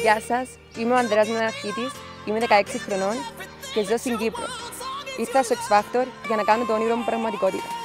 Γεια σας, είμαι ο Ανδρέας Μεναρχίτης, είμαι 16 χρονών και ζω στην Κύπρο. Ήρθα στο X Factor για να κάνω το όνειρο μου πραγματικότητα.